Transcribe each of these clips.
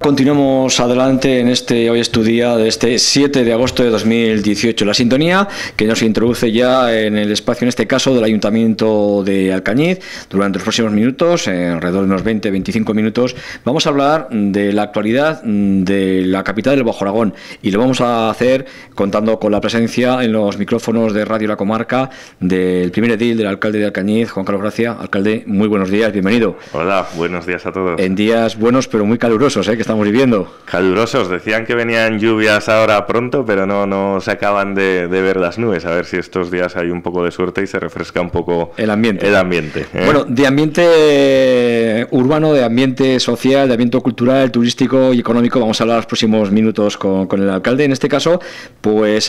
Continuamos adelante en este Hoy es tu día de este 7 de agosto de 2018. La sintonía que nos introduce ya en el espacio, en este caso, del Ayuntamiento de Alcañiz. Durante los próximos minutos, alrededor de unos 20-25 minutos, vamos a hablar de la actualidad de la capital del Bajo Aragón. Y lo vamos a hacer contando con la presencia en los micrófonos de Radio La Comarca del primer edil, del alcalde de Alcañiz, Juan Carlos Gracia. Alcalde, muy buenos días, bienvenido. Hola, buenos días a todos. En días buenos pero muy calurosos, que estamos viviendo. Calurosos, decían que venían lluvias ahora pronto, pero no se acaban de ver las nubes. A ver si estos días hay un poco de suerte y se refresca un poco el ambiente. Bueno, de ambiente urbano, de ambiente social, de ambiente cultural, turístico y económico, vamos a hablar los próximos minutos con el alcalde. En este caso, pues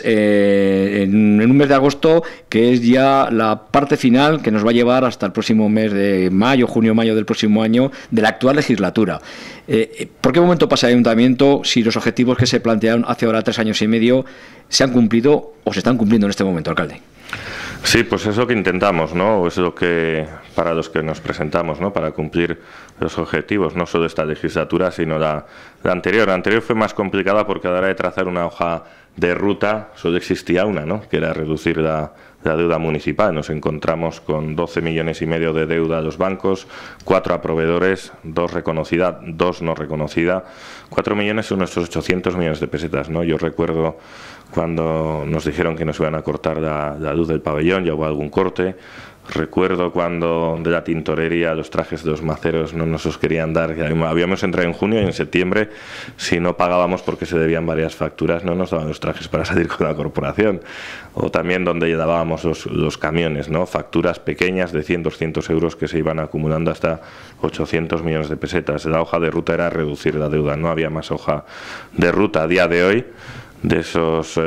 en un mes de agosto, que es ya la parte final que nos va a llevar hasta el próximo mes de mayo, junio-mayo del próximo año de la actual legislatura. ¿Por qué momento pasa el Ayuntamiento si los objetivos que se plantearon hace ahora 3 años y medio se han cumplido o se están cumpliendo en este momento, alcalde? Sí, pues es lo que intentamos, ¿no? Es lo que, para los que nos presentamos, ¿no? Para cumplir los objetivos, no solo de esta legislatura, sino la anterior. La anterior fue más complicada porque a la hora de trazar una hoja de ruta solo existía una, ¿no? Que era reducir la deuda municipal. Nos encontramos con 12,5 millones de deuda a los bancos, 4 a proveedores, 2 reconocida, 2 no reconocida. 4 millones son nuestros 800 millones de pesetas, ¿no? Yo recuerdo cuando nos dijeron que nos iban a cortar la luz del pabellón, ya hubo algún corte. Recuerdo cuando de la tintorería los trajes de los maceros no nos los querían dar. Habíamos entrado en junio y en septiembre, si no pagábamos porque se debían varias facturas, no nos daban los trajes para salir con la corporación. O también donde llevábamos los camiones, ¿no? Facturas pequeñas de 100, 200 euros que se iban acumulando hasta 800 millones de pesetas. La hoja de ruta era reducir la deuda, no había más hoja de ruta. A día de hoy, de esos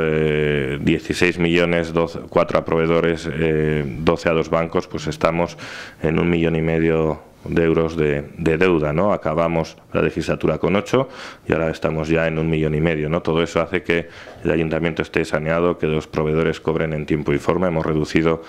16 millones, 4 a proveedores, 12 a los bancos, pues estamos en 1,5 millones de euros de deuda, ¿no? Acabamos la legislatura con 8 y ahora estamos ya en 1,5 millones, ¿no? Todo eso hace que el ayuntamiento esté saneado, que los proveedores cobren en tiempo y forma. Hemos reducido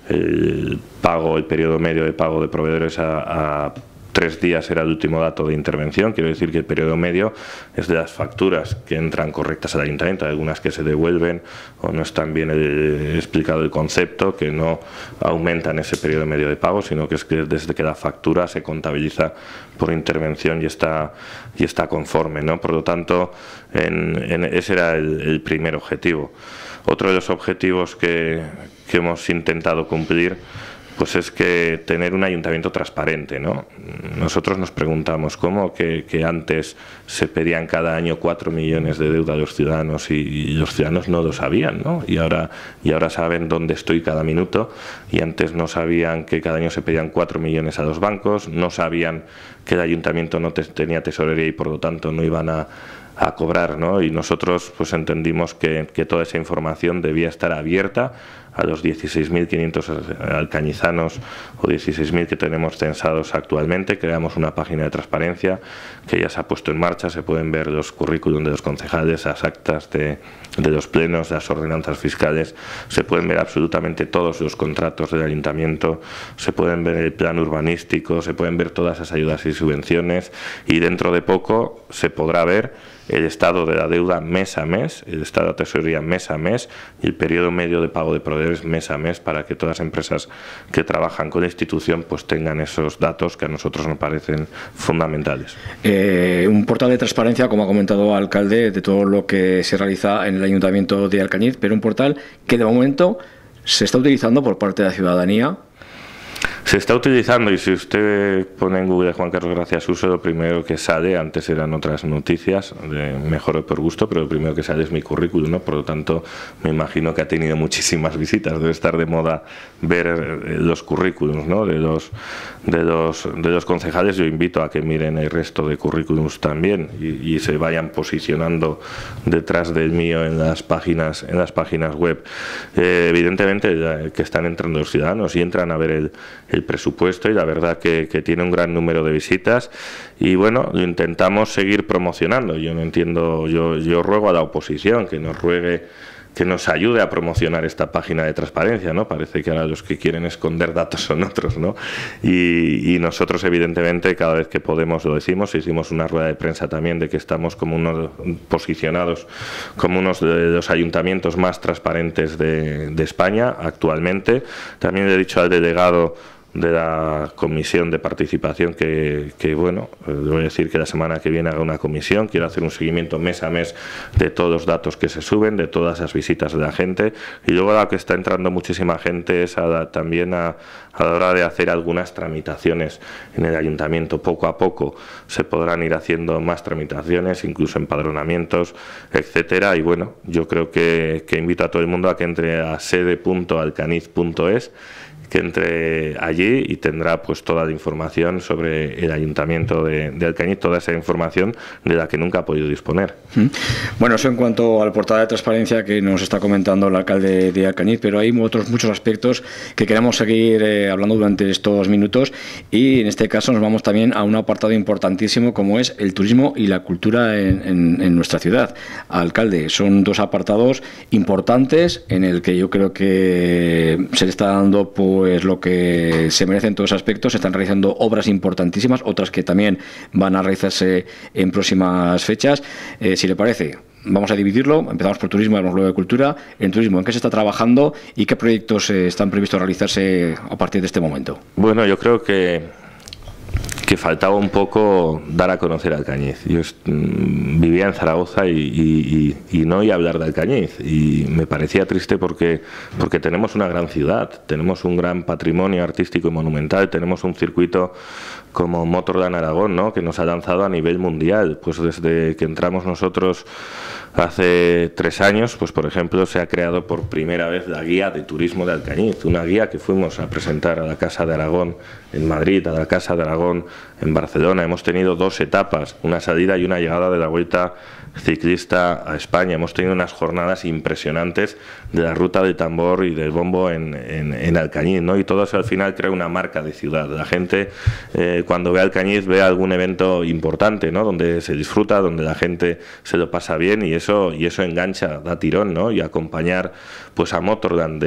el periodo medio de pago de proveedores a 3 días era el último dato de intervención. Quiero decir que el periodo medio es de las facturas que entran correctas al ayuntamiento, algunas que se devuelven o no están bien explicado el concepto, que no aumentan ese periodo medio de pago, sino que es que desde que la factura se contabiliza por intervención y está conforme, ¿no? Por lo tanto, ese era el primer objetivo. Otro de los objetivos que hemos intentado cumplir pues es que tener un ayuntamiento transparente, ¿no? Nosotros nos preguntamos cómo que antes se pedían cada año 4 millones de deuda a los ciudadanos y los ciudadanos no lo sabían, ¿no? Y ahora saben dónde estoy cada minuto, y antes no sabían que cada año se pedían 4 millones a los bancos, no sabían que el ayuntamiento no tenía tesorería y por lo tanto no iban a cobrar, ¿no? Y nosotros pues entendimos que toda esa información debía estar abierta a los 16.500 alcañizanos o 16.000 que tenemos censados actualmente. Creamos una página de transparencia que ya se ha puesto en marcha. Se pueden ver los currículum de los concejales, las actas de los plenos, las ordenanzas fiscales, se pueden ver absolutamente todos los contratos del ayuntamiento, se pueden ver el plan urbanístico, se pueden ver todas esas ayudas y subvenciones, y dentro de poco se podrá ver el estado de la deuda mes a mes, el estado de tesorería mes a mes y el periodo medio de pago de proveedores mes a mes, para que todas las empresas que trabajan con la institución pues tengan esos datos que a nosotros nos parecen fundamentales. Un portal de transparencia, como ha comentado el alcalde, de todo lo que se realiza en el Ayuntamiento de Alcañiz, pero un portal que de momento se está utilizando por parte de la ciudadanía. Se está utilizando, y si usted pone en Google Juan Carlos Gracia Suso, lo primero que sale, antes eran otras noticias, de mejor o por gusto, pero lo primero que sale es mi currículum, ¿no? Por lo tanto, me imagino que ha tenido muchísimas visitas. Debe estar de moda ver los currículums, ¿no? de los concejales. Yo invito a que miren el resto de currículums también y se vayan posicionando detrás del mío en las páginas web. Evidentemente que están entrando los ciudadanos y entran a ver el presupuesto, y la verdad que tiene un gran número de visitas, y bueno, lo intentamos seguir promocionando. Yo no entiendo, yo ruego a la oposición que nos ruegue que nos ayude a promocionar esta página de transparencia, ¿no? Parece que ahora los que quieren esconder datos son otros, ¿no? Y nosotros, evidentemente, cada vez que podemos lo decimos. Hicimos una rueda de prensa también de que estamos posicionados como uno de los ayuntamientos más transparentes de España actualmente. También le he dicho al delegado de la comisión de participación que bueno, le voy a decir que la semana que viene haga una comisión. Quiero hacer un seguimiento mes a mes de todos los datos que se suben, de todas las visitas de la gente, y luego a la que está entrando muchísima gente es también a la hora de hacer algunas tramitaciones en el ayuntamiento. Poco a poco se podrán ir haciendo más tramitaciones, incluso empadronamientos, etcétera. Y bueno, yo creo que invito a todo el mundo a que entre a sede.alcaniz.es, que entre allí y tendrá pues toda la información sobre el Ayuntamiento de Alcañiz, toda esa información de la que nunca ha podido disponer. Bueno, eso en cuanto al portal de transparencia que nos está comentando el alcalde de Alcañiz, pero hay otros muchos aspectos que queremos seguir hablando durante estos minutos, y en este caso nos vamos también a un apartado importantísimo como es el turismo y la cultura en nuestra ciudad. Alcalde, son dos apartados importantes en el que yo creo que se le está dando pues lo que se merece en todos los aspectos. Se están realizando obras importantísimas, otras que también van a realizarse en próximas fechas. Si le parece, vamos a dividirlo. Empezamos por turismo, vamos luego de cultura. En turismo, ¿en qué se está trabajando y qué proyectos están previstos realizarse a partir de este momento? Bueno, yo creo que faltaba un poco dar a conocer a Alcañiz. Yo vivía en Zaragoza y no oía hablar de Alcañiz, y me parecía triste porque tenemos una gran ciudad, tenemos un gran patrimonio artístico y monumental, tenemos un circuito como Motorland Aragón, ¿no?, que nos ha lanzado a nivel mundial. Pues desde que entramos nosotros hace 3 años, pues por ejemplo, se ha creado por primera vez la guía de turismo de Alcañiz, una guía que fuimos a presentar a la Casa de Aragón en Madrid, a la Casa de Aragón en Barcelona. Hemos tenido 2 etapas, una salida y una llegada de la Vuelta Ciclista a España. Hemos tenido unas jornadas impresionantes de la Ruta del Tambor y del Bombo en Alcañiz, ¿no? Y todo eso al final crea una marca de ciudad. La gente cuando ve Alcañiz ve algún evento importante, ¿no?, donde se disfruta, donde la gente se lo pasa bien, y eso engancha, da tirón, ¿no? Y acompañar pues a Motorland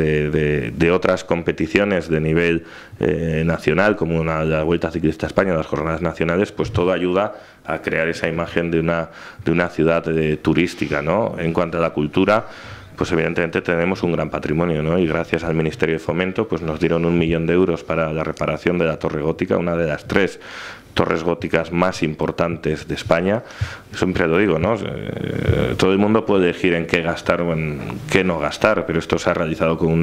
de otras competiciones de nivel nacional, como la Vuelta Ciclista a España, las jornadas nacionales, pues todo ayuda a crear esa imagen de una ciudad turística, ¿no? En cuanto a la cultura, pues evidentemente tenemos un gran patrimonio, ¿no? Y gracias al Ministerio de Fomento pues nos dieron 1 millón de euros para la reparación de la Torre Gótica, una de las 3 torres góticas más importantes de España. Siempre lo digo, ¿no? Todo el mundo puede elegir en qué gastar o en qué no gastar, pero esto se ha realizado con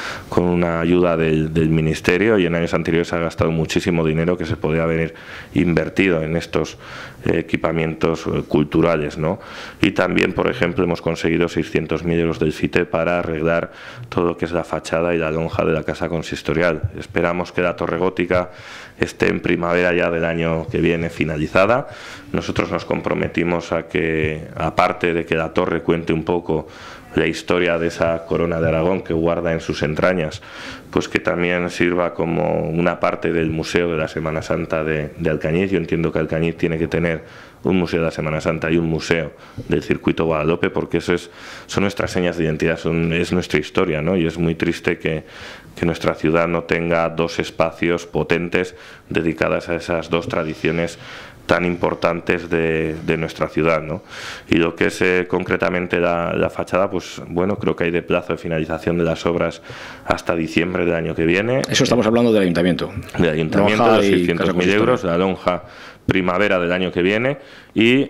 una ayuda del Ministerio, y en años anteriores se ha gastado muchísimo dinero que se podría haber invertido en estos equipamientos culturales, ¿no? Y también, por ejemplo, hemos conseguido 600.000 euros del FITE para arreglar todo lo que es la fachada y la lonja de la casa consistorial. Esperamos que la torre gótica esté en primavera ya del año que viene finalizada. Nosotros nos comprometimos a que, aparte de que la torre cuente un poco la historia de esa corona de Aragón que guarda en sus entrañas, pues que también sirva como una parte del Museo de la Semana Santa de Alcañiz. Yo entiendo que Alcañiz tiene que tener un museo de la Semana Santa y un museo del circuito Guadalupe, porque eso son nuestras señas de identidad, es nuestra historia, ¿no? Y es muy triste que nuestra ciudad no tenga 2 espacios potentes dedicados a esas 2 tradiciones tan importantes de nuestra ciudad, ¿no? Y lo que es concretamente la fachada, pues bueno, creo que hay de plazo de finalización de las obras hasta diciembre del año que viene. Eso estamos hablando del Ayuntamiento. Del Ayuntamiento, de 600.000 euros, la lonja primavera del año que viene, y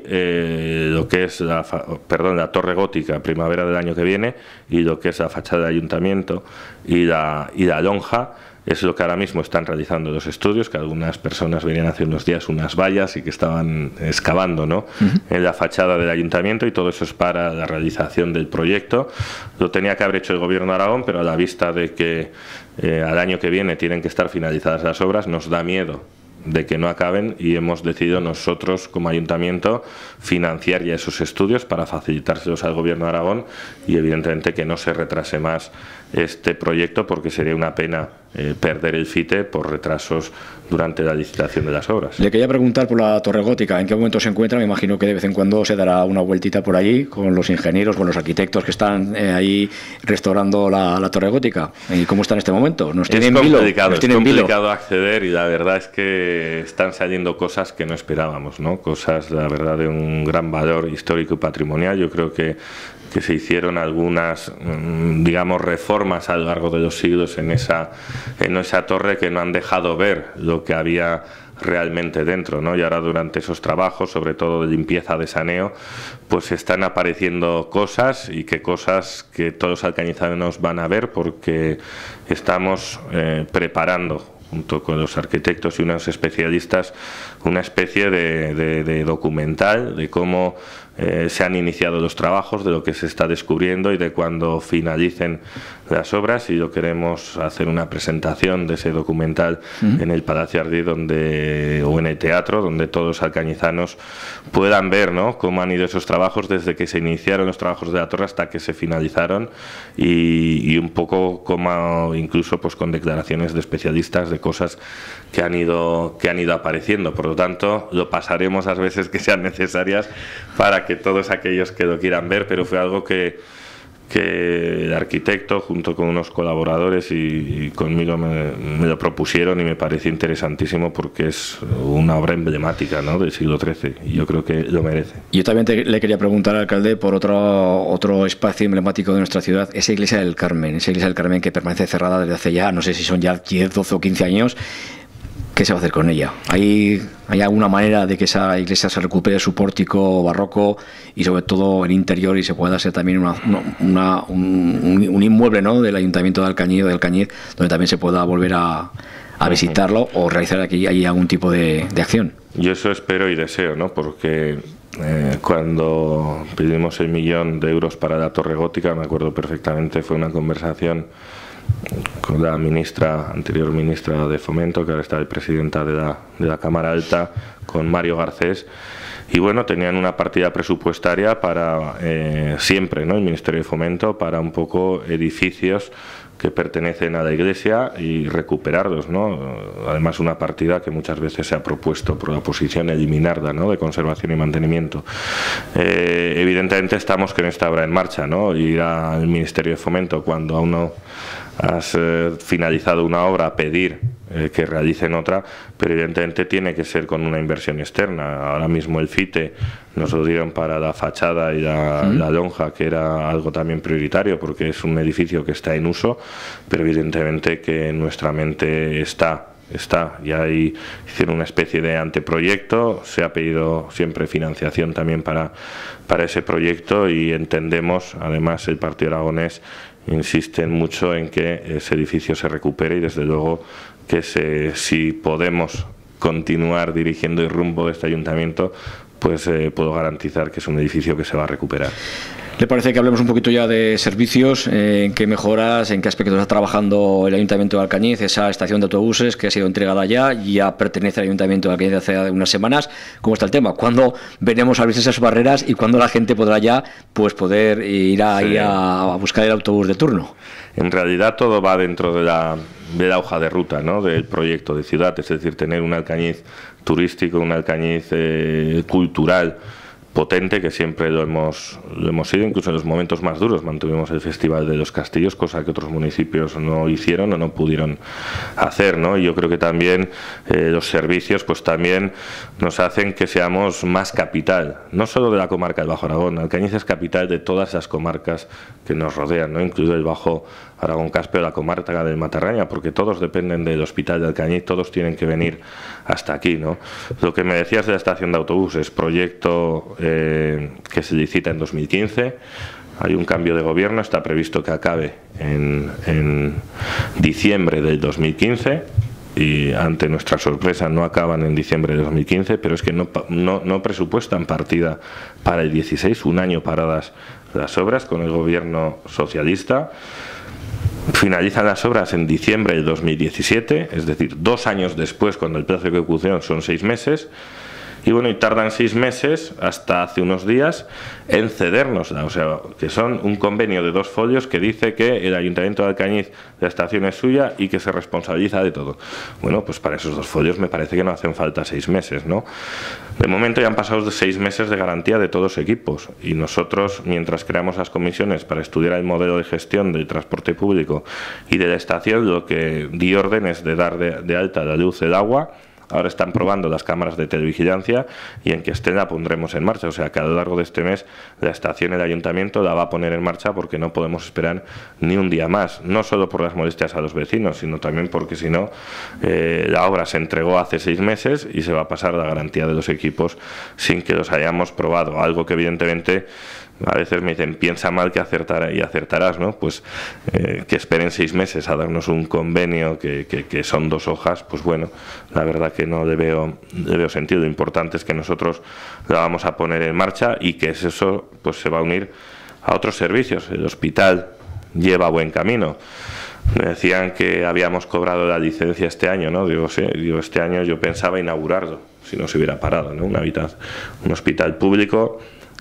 lo que es la torre gótica primavera del año que viene, y lo que es la fachada del Ayuntamiento y la lonja. Es lo que ahora mismo están realizando los estudios, que algunas personas venían hace unos días unas vallas y que estaban excavando, ¿no?, en la fachada del Ayuntamiento, y todo eso es para la realización del proyecto. Lo tenía que haber hecho el Gobierno de Aragón, pero a la vista de que al año que viene tienen que estar finalizadas las obras, nos da miedo de que no acaben, y hemos decidido nosotros como Ayuntamiento financiar ya esos estudios para facilitárselos al Gobierno de Aragón, y evidentemente que no se retrase más este proyecto, porque sería una pena perder el FITE por retrasos durante la licitación de las obras. Le quería preguntar por la Torre Gótica, ¿en qué momento se encuentra? Me imagino que de vez en cuando se dará una vueltita por allí con los ingenieros, con los arquitectos que están ahí restaurando la Torre Gótica. ¿Y cómo está en este momento? Es complicado acceder, y la verdad es que están saliendo cosas que no esperábamos, ¿no? Cosas, la verdad, de un gran valor histórico y patrimonial. Yo creo que se hicieron algunas, digamos, reformas a lo largo de los siglos en esa torre que no han dejado ver lo que había realmente dentro, ¿no? Y ahora, durante esos trabajos, sobre todo de limpieza, de saneo, pues están apareciendo cosas, y cosas que todos los alcañizanos van a ver, porque estamos preparando, junto con los arquitectos y unos especialistas, una especie de documental de cómo se han iniciado los trabajos, de lo que se está descubriendo y de cuando finalicen las obras, y lo queremos hacer una presentación de ese documental en el Palacio Ardí o en el teatro, donde todos los alcañizanos puedan ver, ¿no?, cómo han ido esos trabajos desde que se iniciaron los trabajos de la torre hasta que se finalizaron, y un poco como, incluso pues con declaraciones de especialistas de cosas que han ido apareciendo. Por lo tanto, lo pasaremos las veces que sean necesarias para que todos aquellos que lo quieran ver, pero fue algo que el arquitecto, junto con unos colaboradores y conmigo, me lo propusieron, y me pareció interesantísimo porque es una obra emblemática, ¿no?, del siglo XIII, y yo creo que lo merece. Yo también le quería preguntar, alcalde, por otro espacio emblemático de nuestra ciudad, esa iglesia del Carmen, que permanece cerrada desde hace ya, no sé si son ya 10, 12 o 15 años. ¿Qué se va a hacer con ella? ¿Hay alguna manera de que esa iglesia se recupere su pórtico barroco y sobre todo el interior, y se pueda hacer también un inmueble, ¿no?, del Ayuntamiento de Alcañiz, donde también se pueda volver a visitarlo o realizar aquí algún tipo de acción? Yo eso espero y deseo, ¿no?, porque cuando pedimos el 1 millón de euros para la Torre Gótica, me acuerdo perfectamente, fue una conversación con la anterior ministra de Fomento, que ahora está presidenta de la Cámara Alta, con Mario Garcés, y bueno, tenían una partida presupuestaria para siempre, ¿no?, el Ministerio de Fomento, para un poco edificios que pertenecen a la Iglesia y recuperarlos, ¿no? Además, una partida que muchas veces se ha propuesto por la oposición eliminarla, ¿no?, de conservación y mantenimiento. Evidentemente estamos con esta obra en marcha, ¿no? Ir al Ministerio de Fomento cuando aún no has finalizado una obra, pedir que realicen otra, pero evidentemente tiene que ser con una inversión externa. Ahora mismo el FITE nos lo dieron para la fachada y la lonja, que era algo también prioritario porque es un edificio que está en uso, pero evidentemente que en nuestra mente está, y ahí hicieron una especie de anteproyecto, se ha pedido siempre financiación también para ese proyecto, y entendemos, además el Partido Aragonés insisten mucho en que ese edificio se recupere, y desde luego que si podemos continuar dirigiendo el rumbo de este ayuntamiento, pues puedo garantizar que es un edificio que se va a recuperar. ¿Le parece que hablemos un poquito ya de servicios? ¿En qué mejoras, en qué aspectos está trabajando el Ayuntamiento de Alcañiz? Esa estación de autobuses que ha sido entregada ya pertenece al Ayuntamiento de Alcañiz hace unas semanas. ¿Cómo está el tema? ¿Cuándo veremos abrirse esas barreras y cuándo la gente podrá ya poder ir a buscar el autobús de turno? En realidad todo va dentro de la hoja de ruta, ¿no?, del proyecto de ciudad, es decir, tener un Alcañiz turístico, un Alcañiz cultural potente, que siempre lo hemos sido. Incluso en los momentos más duros mantuvimos el Festival de los Castillos, cosa que otros municipios no hicieron o no pudieron hacer, ¿no? Y yo creo que también los servicios pues también nos hacen que seamos más capital, no solo de la comarca del Bajo Aragón. Alcañiz es capital de todas las comarcas que nos rodean, ¿no?, incluido el Bajo Aragón Caspio, la comarca del Matarraña, porque todos dependen del Hospital de Alcañiz, todos tienen que venir hasta aquí, ¿no? Lo que me decías de la estación de autobuses, proyecto que se licita en 2015, hay un cambio de gobierno, está previsto que acabe en diciembre del 2015, y ante nuestra sorpresa no acaban en diciembre de 2015, pero es que no presupuestan partida para el 16, un año paradas las obras con el gobierno socialista. Finalizan las obras en diciembre del 2017, es decir, 2 años después, cuando el plazo de ejecución son 6 meses, Y bueno, y tardan 6 meses, hasta hace unos días, en cedérnosla. O sea, que son un convenio de 2 folios que dice que el Ayuntamiento de Alcañiz, la estación es suya y que se responsabiliza de todo. Bueno, pues para esos 2 folios me parece que no hacen falta 6 meses, ¿no? De momento ya han pasado 6 meses de garantía de todos los equipos, y nosotros, mientras creamos las comisiones para estudiar el modelo de gestión del transporte público y de la estación, lo que di orden es de dar de alta la luz, el agua. Ahora están probando las cámaras de televigilancia y en que estén la pondremos en marcha. O sea que a lo largo de este mes la estación, el ayuntamiento la va a poner en marcha, porque no podemos esperar ni un día más. No solo por las molestias a los vecinos, sino también porque si no, la obra se entregó hace 6 meses y se va a pasar la garantía de los equipos sin que los hayamos probado. Algo que evidentemente a veces me dicen, piensa mal que acertarás, ¿no? Pues que esperen 6 meses a darnos un convenio que son 2 hojas, pues bueno, la verdad que no le veo sentido. Lo importante es que nosotros la vamos a poner en marcha y que eso pues se va a unir a otros servicios. El hospital lleva buen camino. Me decían que habíamos cobrado la licencia este año, ¿no? Digo, sí, este año yo pensaba inaugurarlo, si no se hubiera parado, ¿no? Un hospital público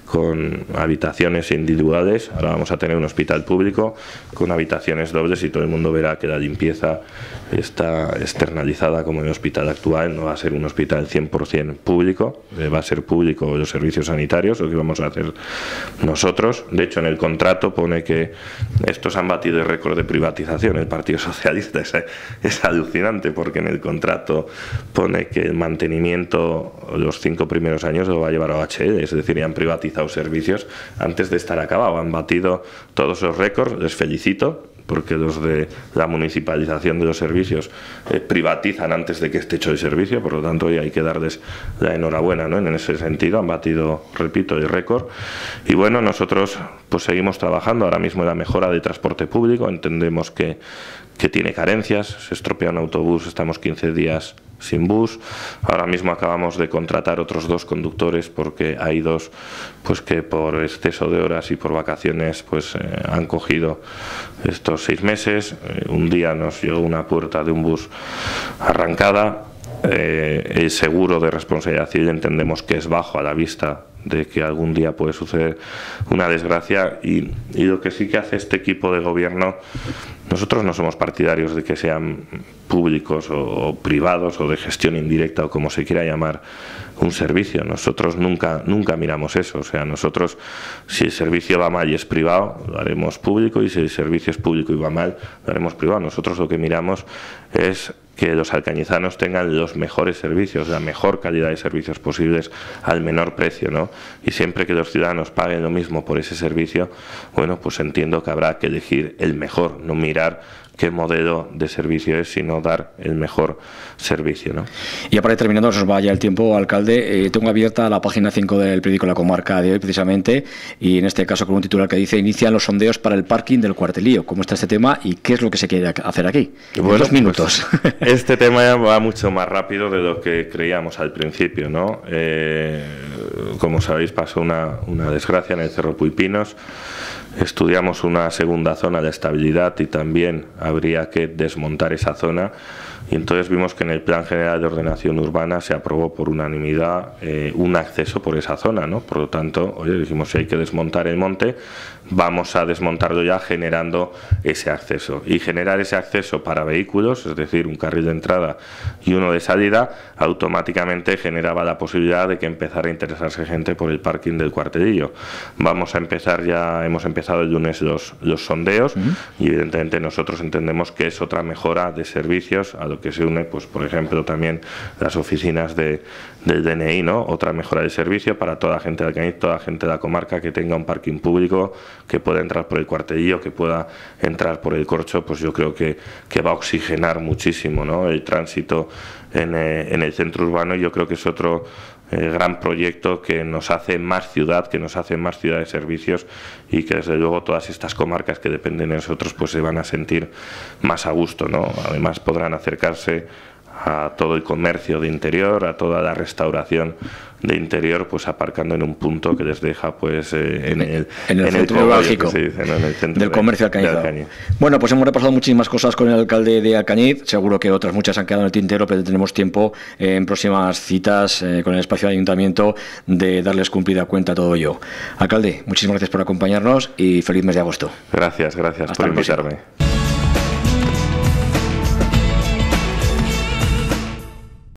con habitaciones individuales. Ahora vamos a tener un hospital público con habitaciones dobles y todo el mundo verá que la limpieza está externalizada como en el hospital actual. No va a ser un hospital 100% público, va a ser público los servicios sanitarios, lo que vamos a hacer nosotros. De hecho, en el contrato pone que estos han batido el récord de privatización. El Partido Socialista es alucinante, porque en el contrato pone que el mantenimiento los 5 primeros años lo va a llevar a OHL, es decir, ya han privatizado servicios antes de estar acabado. Han batido todos los récords, les felicito, porque los de la municipalización de los servicios privatizan antes de que esté hecho el servicio, por lo tanto hay que darles la enhorabuena, ¿no? En ese sentido han batido, repito, el récord. Y bueno, nosotros pues seguimos trabajando ahora mismo en la mejora del transporte público. Entendemos que tiene carencias, se estropea un autobús, estamos 15 días sin bus. Ahora mismo acabamos de contratar otros 2 conductores, porque hay 2 pues que por exceso de horas y por vacaciones pues han cogido estos 6 meses. Un día nos llegó una puerta de un bus arrancada. El seguro de responsabilidad civil entendemos que es bajo a la vista de que algún día puede suceder una desgracia, y lo que sí que hace este equipo de gobierno, nosotros no somos partidarios de que sean públicos o privados o de gestión indirecta o como se quiera llamar un servicio. Nosotros nunca miramos eso. O sea, nosotros, si el servicio va mal y es privado, lo haremos público, y si el servicio es público y va mal, lo haremos privado. Nosotros lo que miramos es que los alcañizanos tengan los mejores servicios, la mejor calidad de servicios posibles al menor precio, ¿no? Y siempre que los ciudadanos paguen lo mismo por ese servicio, bueno, pues entiendo que habrá que elegir el mejor, no mirar qué modelo de servicio es, sino dar el mejor servicio, ¿no? Y ya para ir terminando, nos va ya el tiempo, alcalde. Tengo abierta la página 5 del periódico La Comarca de hoy, precisamente, y en este caso con un titular que dice: inician los sondeos para el parking del Cuartelillo. ¿Cómo está este tema y qué es lo que se quiere hacer aquí? Bueno, 2 minutos. Pues, este tema ya va mucho más rápido de lo que creíamos al principio, ¿no? Como sabéis, pasó una desgracia en el Cerro Puipinos. Estudiamos una segunda zona de estabilidad y también habría que desmontar esa zona, y entonces vimos que en el Plan General de Ordenación Urbana se aprobó por unanimidad un acceso por esa zona, ¿no? Por lo tanto, oye, dijimos, si hay que desmontar el monte, vamos a desmontarlo ya generando ese acceso. Y generar ese acceso para vehículos, es decir, un carril de entrada y uno de salida, automáticamente generaba la posibilidad de que empezara a interesarse gente por el parking del Cuartelillo. Vamos a empezar ya, hemos empezado el lunes los sondeos, y evidentemente nosotros entendemos que es otra mejora de servicios a lo que se une, pues por ejemplo, también las oficinas del DNI, ¿no? Otra mejora de servicio para toda la gente de Alcañiz, toda la gente de la comarca que tenga un parking público, que pueda entrar por el Cuartelillo, que pueda entrar por el Corcho. Pues yo creo que va a oxigenar muchísimo, ¿no?, el tránsito en el centro urbano, y yo creo que es otro gran proyecto que nos hace más ciudad, que nos hace más ciudad de servicios, y que desde luego todas estas comarcas que dependen de nosotros pues se van a sentir más a gusto, ¿no? Además podrán acercarse a todo el comercio de interior, a toda la restauración de interior, pues aparcando en un punto que les deja pues en el centro neurálgico del comercio alcañizado. Bueno, pues hemos repasado muchísimas cosas con el alcalde de Alcañiz, seguro que otras muchas han quedado en el tintero, pero tenemos tiempo en próximas citas con el espacio del ayuntamiento de darles cumplida cuenta a todo ello. Alcalde, muchísimas gracias por acompañarnos y feliz mes de agosto. Gracias por invitarme.